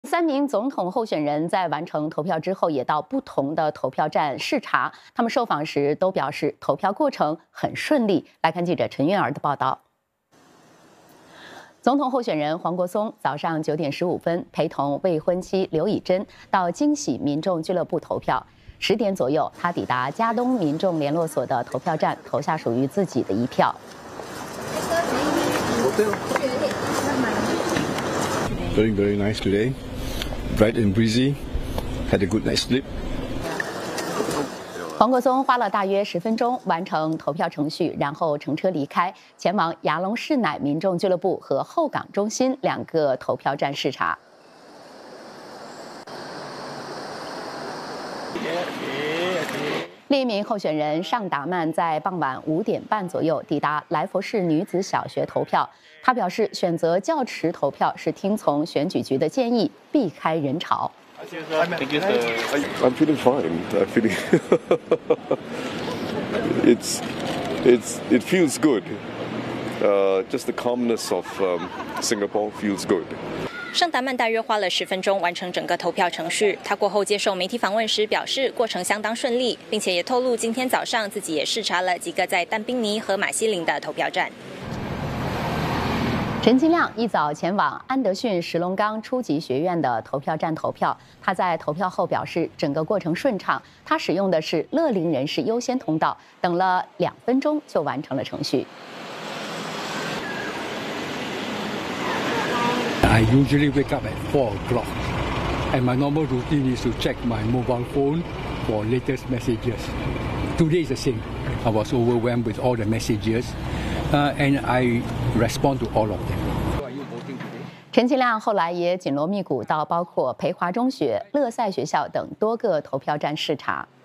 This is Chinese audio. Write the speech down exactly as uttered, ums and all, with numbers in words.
三名总统候选人在完成投票之后，也到不同的投票站视察。他们受访时都表示，投票过程很顺利。来看记者陈韵儿的报道。总统候选人黄国松早上九点十五分陪同未婚妻刘以珍到惊喜民众俱乐部投票。十点左右，他抵达嘉东民众联络所的投票站，投下属于自己的一票。 Very, very nice today. Bright and breezy. Had a good night's sleep. 黄国松花了大约十分钟完成投票程序，然后乘车离开，前往雅隆士乃民众俱乐部和后港中心两个投票站视察。 另一名候选人尚达曼在傍晚五点半左右抵达来佛士女子小学投票。他表示，选择较迟投票是听从选举局的建议，避开人潮。 I'm feeling fine. I'm feeling. it's, it's, it feels good. Uh, just the calmness of um, Singapore feels good. 尚达曼大约花了十分钟完成整个投票程序。他过后接受媒体访问时表示，过程相当顺利，并且也透露今天早上自己也视察了几个在但宾尼和马西林的投票站。 陈金亮一早前往安德逊石龙岗初级学院的投票站投票。他在投票后表示，整个过程顺畅。他使用的是乐龄人士优先通道，等了两分钟就完成了程序。 I usually wake up at four o'clock, and my normal routine is to check my mobile phone for latest messages. Today is the same. I was overwhelmed with all the messages, uh, and I respond to all of them. 陈其亮后来也紧锣密鼓到包括培华中学、乐赛学校等多个投票站视察。